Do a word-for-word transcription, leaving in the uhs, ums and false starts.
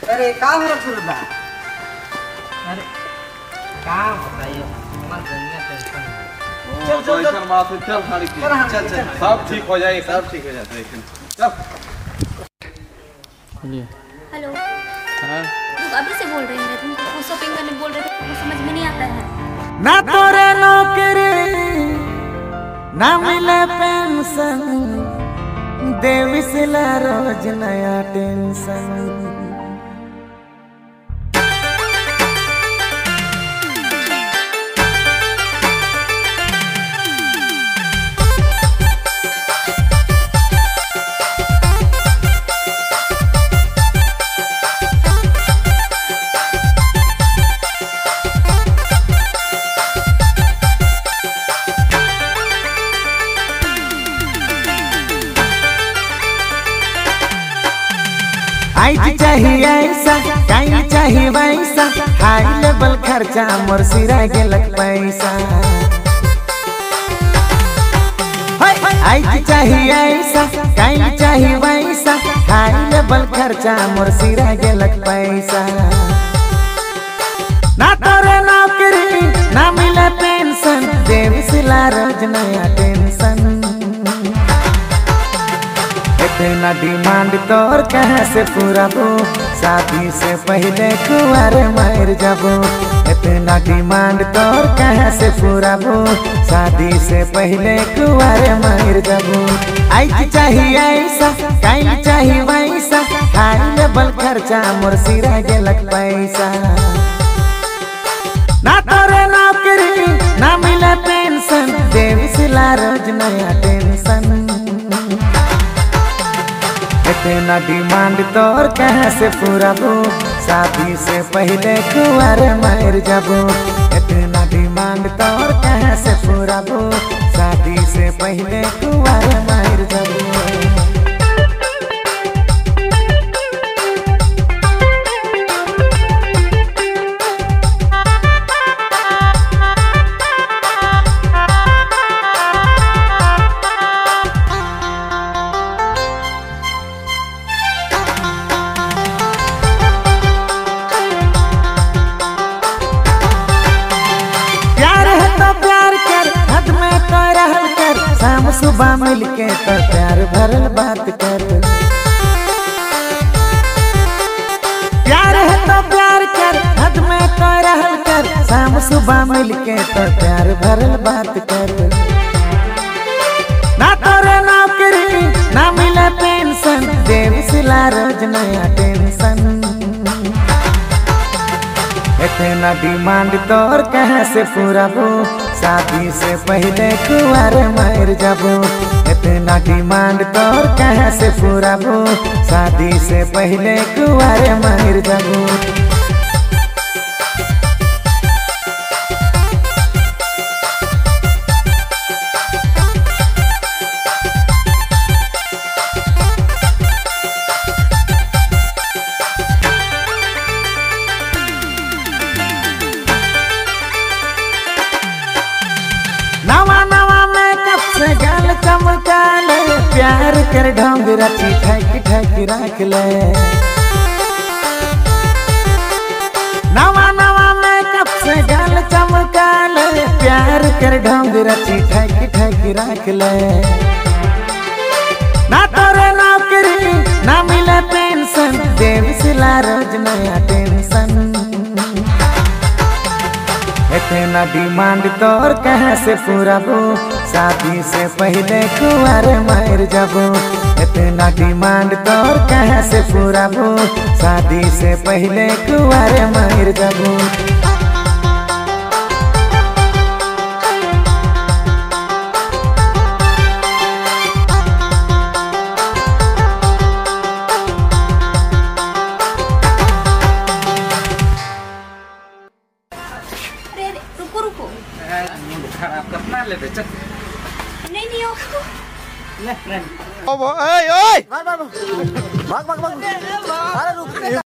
अरे का हो रहा है? अरे का बताइए मन दुनिया टेंशन है। चल चल चल बात है, चल खाली चल चल सब ठीक हो जाएगा, सब ठीक हो जाता है। चल हेलो। हां लोग अभी से बोल रहे हैं, तुमको शॉपिंग करने बोल रहे थे, तुमको समझ में नहीं आता है। ना तोरे नौकरी ना मिले पेंशन, देविस ला रोज नया टेंशन। आज चाहिए ऐसा कहीं चाहिए वैसा, हाई लेवल खर्चा मोर सिरा गेलक पैसा। आज चाहिए ऐसा कहीं चाहिए वैसा, हाई लेवल खर्चा मोर सिरा गेलक पैसा। ना तोरे नौकरी ना मिले पेंशन, देविस ला रोज नया टेंशन। इतना डिमांड तोर कहाँ से पूराबू, शादी से पहले कुंवारे मर जाबू। इतना डिमांड तोर कहाँ से पूराबू, शादी से पहले कुंवारे मर जाबू। आज चाहिए ऐसा कहीं चाहिए वैसा, हाई लेवल खर्चा मोर सिरा गेलक पैसा। ना तोरे नौकरी ना मिले पेंशन, देविस ला रोज नया टेंशन। इतना डिमांड तोर कहाँ से पूराबू, शादी से पहले कुंवारे मर जाबू। इतना डिमांड तोर कहाँ से पूराबू, शादी से पहले कुंवारे मर जाबू। शाम सुबह मिलके तो प्यार भरल बात कर, प्यार है तो प्यार कर, हद में तो रहल कर। शाम सुबह मिलके तो प्यार भरल बात कर। ना तोरे नौकरी ना मिले पेंशन, देविस ला रोज नया टेंशन। इतना डिमांड तोर कहाँ से पूराबू, शादी से पहले कुंवारे मर जाबू। इतना डिमांड तोर कहाँ से पूराबू, शादी से पहले कुंवारे मर जाबू। नवा नवा मेकअप से गाल चमकाल, प्यार कर ढोंग रची ठक ठक रख ले। नवा नवा मेकअप से गाल चमकाल, प्यार कर ढोंग रची ठक ठक रख ले। ना तोरे नौकरी ना मिले पेंशन, देविस ला रोज नया टेंशन। इतना डिमांड तोर कहाँ से पूराबू, शादी से पहले कुंवारे मर जाबू। इतना डिमांड तोर कहाँ से पूराबू, शादी से पहले कुंवारे मर जाबू। रुको रुको, खराब करना लेते चल। नहीं नहीं ले फ्रेंड ओए ओए भाग भाग भाग भाग भाग। अरे रुक